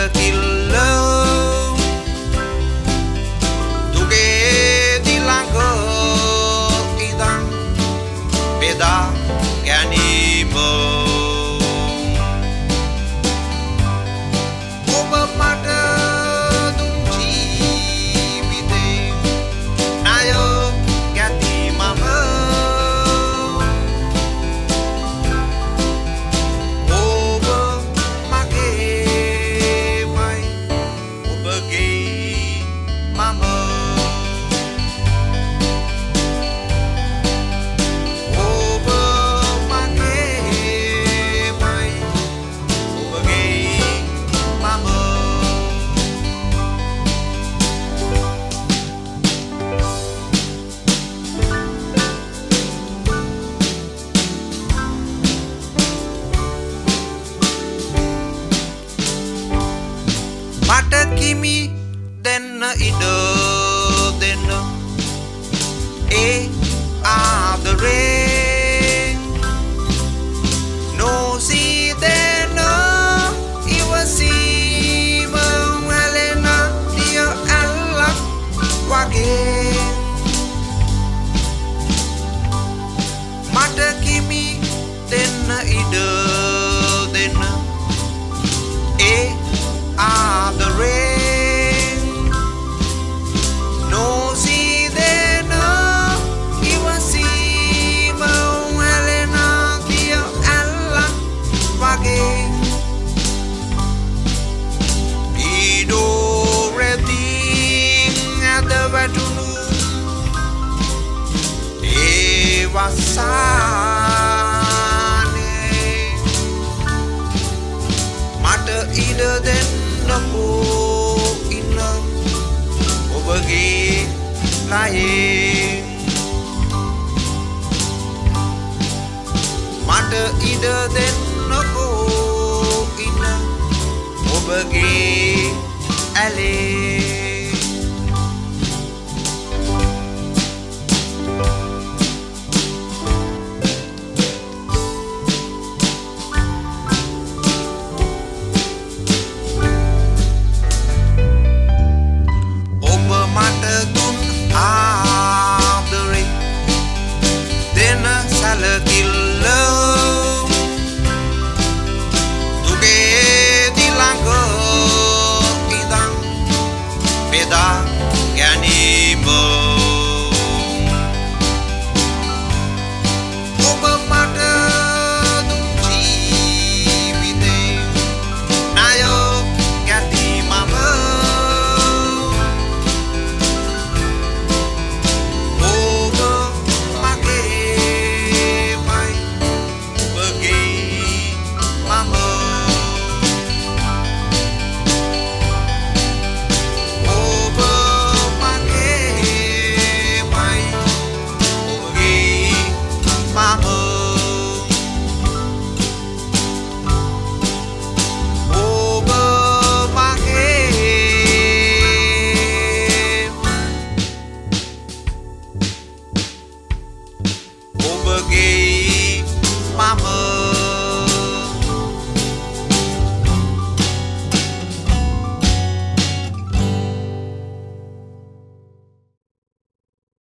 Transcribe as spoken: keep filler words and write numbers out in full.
කිල්ල තුගේ දිලඟ ඉදන් බෙදා ගැනීම ඔබ මට දුන් ජීවිතේ ණය ගැති මම ඔබ මගේමයි ඔබගේ මම මට කිමි දෙන්න ඉඩ දෙන්න ඒ ආදරේ නොසී දෙන්න ඉවසීම හැලෙන දිය ඇල්ලක් වගේ මට කිමි දෙන්න ඉඩ දෙන්න ඒ ආදරේ නොසී දෙන ඉවසීම හැලෙන දිය ඇල්ලක් වගේ ඊඩෝරෙදින් ඇද වැටුණු ඒ වසානේ මට ඉඩ දෙන්න නකෝ ඉන්න ඔබගේ ණයේ මට ඉඩ දෙන්නකෝ ඉන්න ඔබගේ ඇලේ